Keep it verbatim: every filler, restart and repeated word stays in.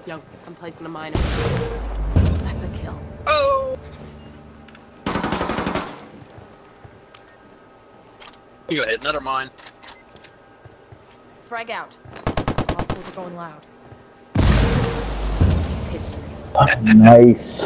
Yo, I'm placing a mine. That's a kill. Oh! You go ahead, another mine. Frag out. Hostiles are going loud. It's history. Nice.